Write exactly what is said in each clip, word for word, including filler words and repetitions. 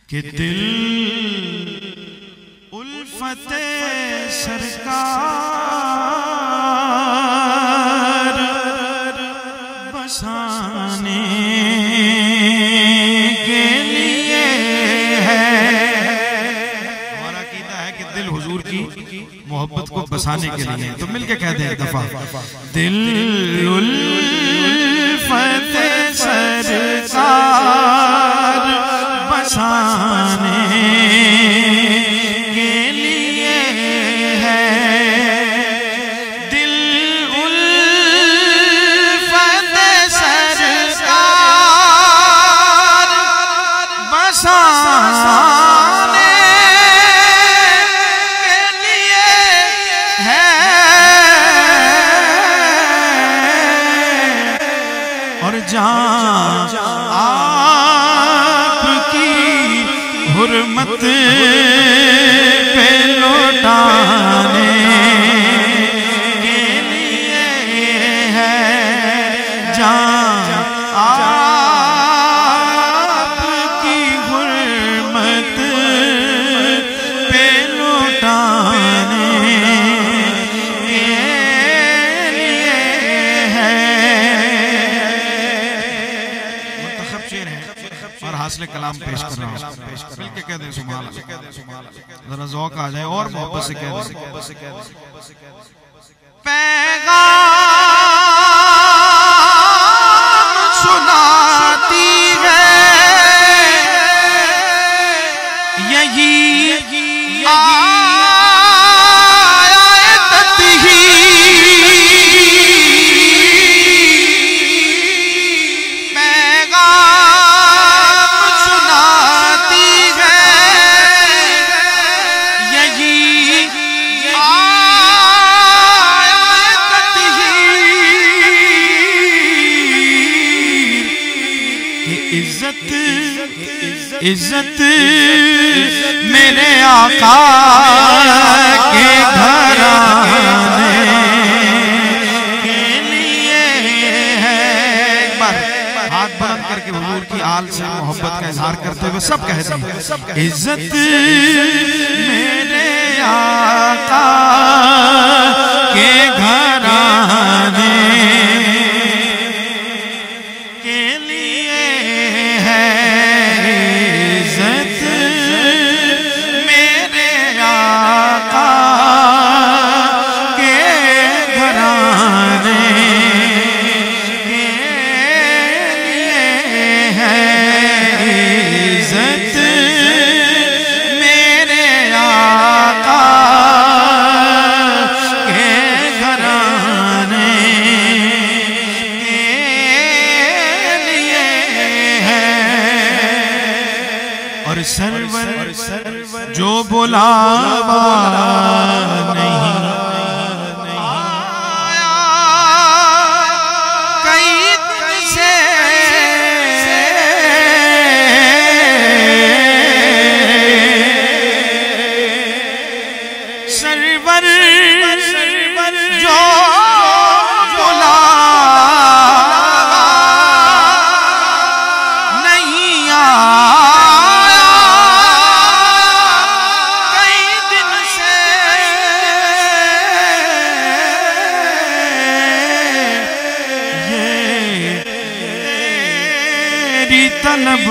कि दिल उल्फते सरकार बसाने के लिए है। हमारा कीदा है कि दिल हुजूर की मोहब्बत को बसाने के लिए। तो मिलके कह दें एक दफा, दिल उल्फते सरकार बसाने के लिए है। दिल उल्फते सरकार बसाने के लिए है। और जान हुर्मत पे लौटाने के लिए है। जान आपकी हुर्मत पे लौटाने के लिए है। मुंतखब शेर है और हासिल कलाम पेश कर रहा हूँ। मिलके कह दें सुभान अल्लाह, जरा ज़ौक़ आ जाए और मोहब्बत से कह दें। पैगाम सुनाती है यही आयत ही। इज्जत मेरे आका के घराने के लिए है। एक बार हाथ बुलंद करके हुजूर की आल से मोहब्बत का इजहार करते हुए सब कहते हैं, इज्जत मेरे आका के घराने के लिए है। सरवर जो बुलावा नहीं आया कई दिन से, सरवर जो बुलावा नहीं आया तलब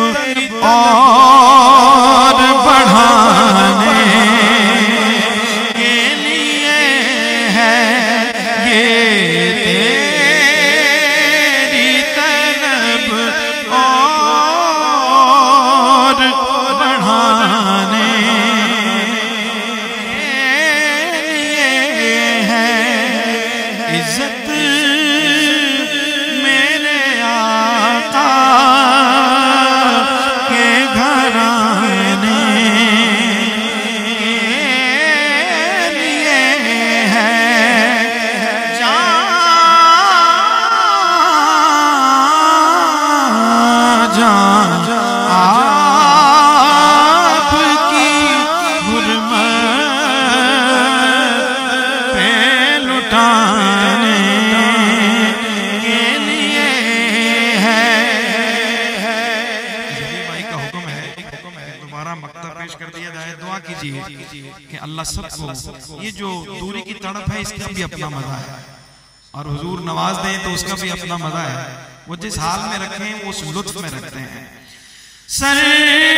और बढ़ाने के लिए है। ये तेरी तलब और बढ़ाने के लिए है। इज्जत मेरे आका के घर दोबारा मक्ता पेश कर दिया जाए। दुआ कीजिए कि अल्लाह सबको ये जो दूरी की तड़प है इसका भी अपना मजा है, और हुजूर नवाज दें तो उसका भी अपना मजा है। वो जिस हाल में रखें वो उस लुत्फ में रखते हैं। सर